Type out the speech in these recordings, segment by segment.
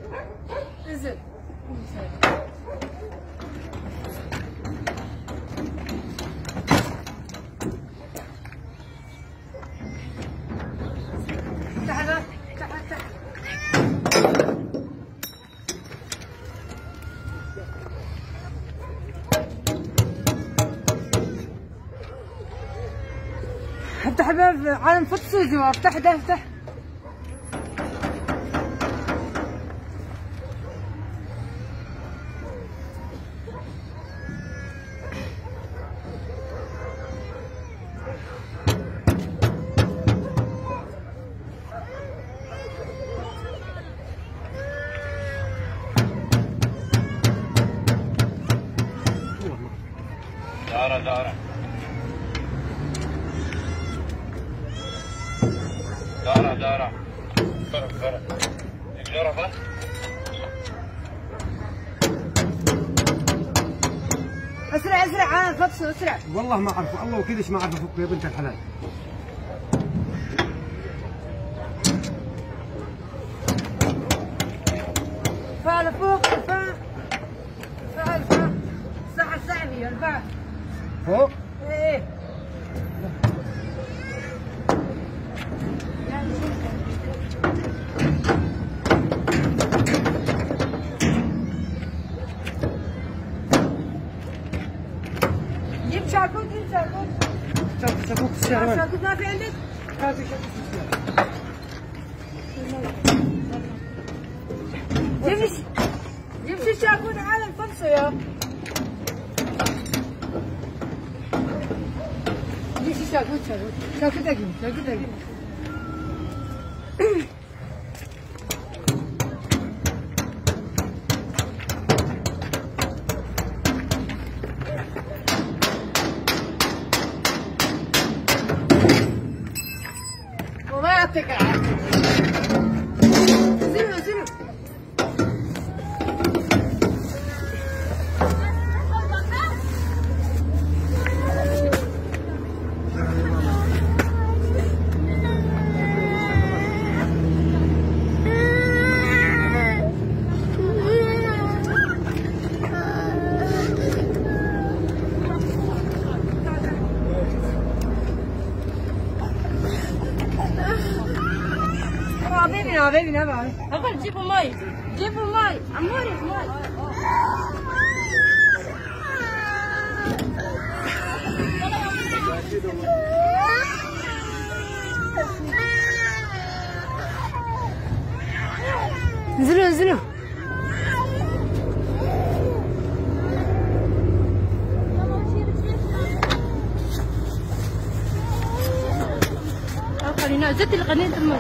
انزل. تعال تعال تعال. افتح باب عالم فطسي جوا. افتح ده افتح. دارة دارة دارة دارة فرق فرق جربة. اسرع اسرع عالم فطسي اسرع. والله ما اعرفه، الله وكذا ما اعرف افك يا بنت الحلال. فعل فوق فعل فعل فعل صح صعبي الفعل فوق؟ ايه جيب شاكوت جيب شاكوت. شاكوت في السيارة وين؟ شاكوت ما في عندك؟ ما في شاكوت في السيارة. جيب شي شاكوت عالم فطسي يا. جيب شي شاكوت شاكوت شاكوت اجي شاكوت اجي. وما يعطيك العافية. انزلوا انزلوا. حبيبي نبع أقول جيبوا مي جيبوا مي عموري مي. انزلوا انزلوا. خلينا زدت القنين المي.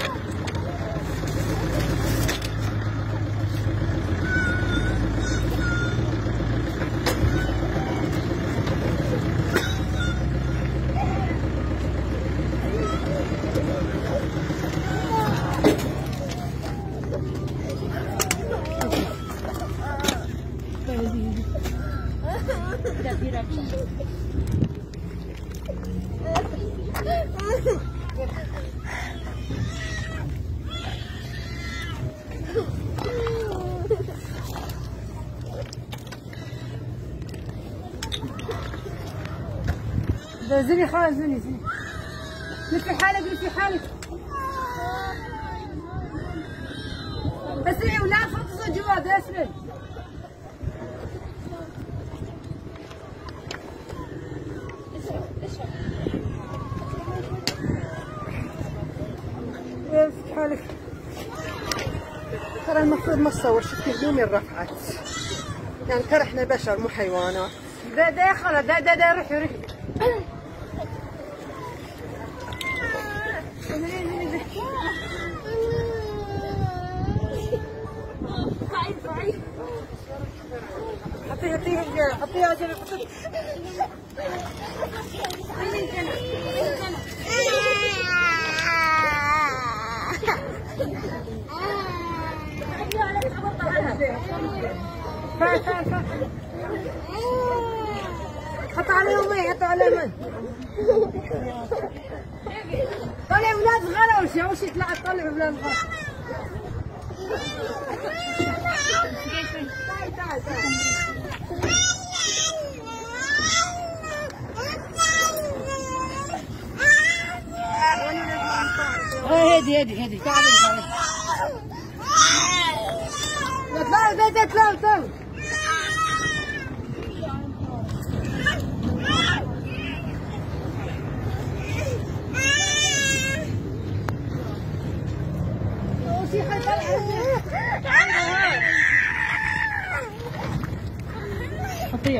زني خالد زني زني. لفي حالك لفي حالك. اسرعي ولا فطسوا جوا اسرعي. لفي حالك. ترى المفروض ما تصور. شفتي هدومي رفعت. يعني ترى احنا بشر مو حيوانات. ده خلاص ده روحي روحي. حطيها جنب حط عليهم مي حط عليهم مي. طلع اولاد غلا وش طلع اولاد غلا. هدي تعالي اطلع حطيها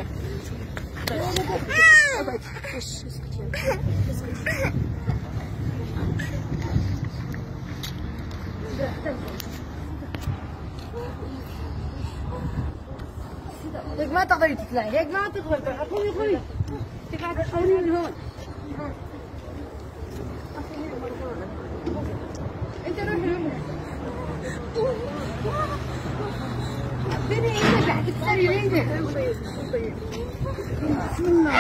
هيك ما تقدري تطلعي، هيك ما تقدري. خذي تقعد تحولي من هون. انت روحي هون. اعطيني ايدك رح تكسري ايدك. بسم الله.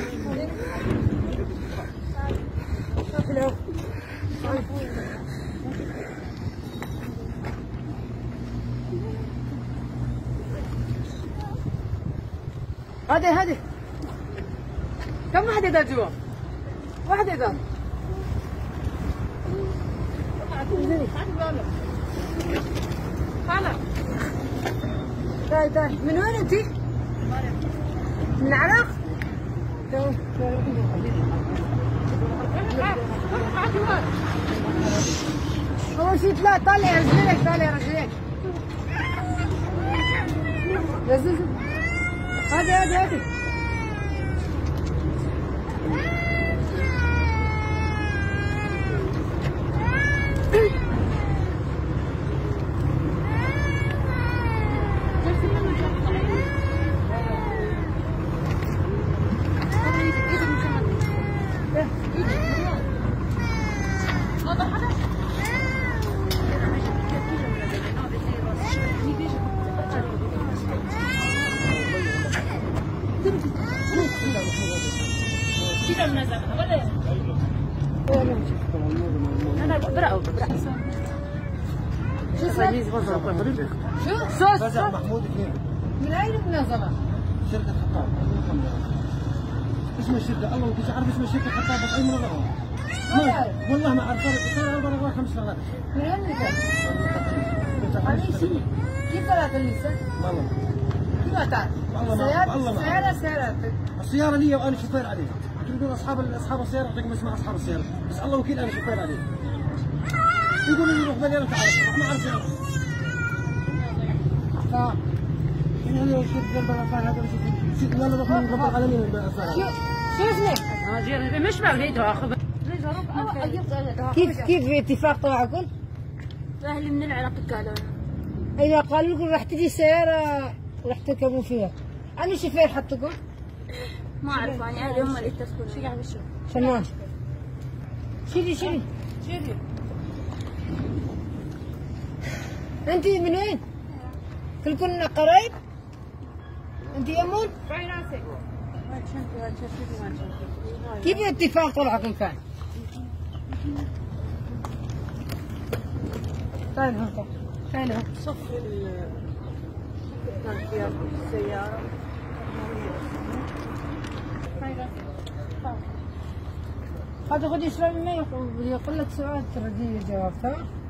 هذه كم واحدة دا جوا؟ واحدة دا. خالة تعالي من وين انتي؟ من العراق؟ أول شي طالعي رجليك نزل هذه شو فزع محمود اثنين. من اين المنظمة؟ شركة خطاب. اسم الشركة الله وكيف عارف اسم الشركة خطاب بس اي منظمة؟ والله ما اعرف. صار 4 شغلات. من وين انت؟ كيف طلعت الليسة؟ والله كيف ما تعرف؟ سيارة السيارة لي وانا شوفير عليها. يقولون اصحاب السيارة يعطيكم اسماء اصحاب السيارة، بس الله وكيل انا شوفير عليها. يقولوا لي روح مليانة تعرف، ما اعرف يعني. شوف لا رب العالمين. شو اسمك؟ مش مولدها اخذ كيف اتفاق طلعكم؟ اهلي من العراق قالوا اذا قالوا لكم راح تجي سيارة راح تركبوا فيها، أنا شوفير حطكم؟ ما اعرف يعني اهلي هم اللي يتصلون. شو قاعد بالشغل؟ تمام. شيلي انت من وين؟ كلكم قرايب؟ انت يمون؟ كيف اتفاق طلعكم كان؟ تعال هون صف السيارة. هذا خذي شوي ما يقول لك سؤال تردي جواب.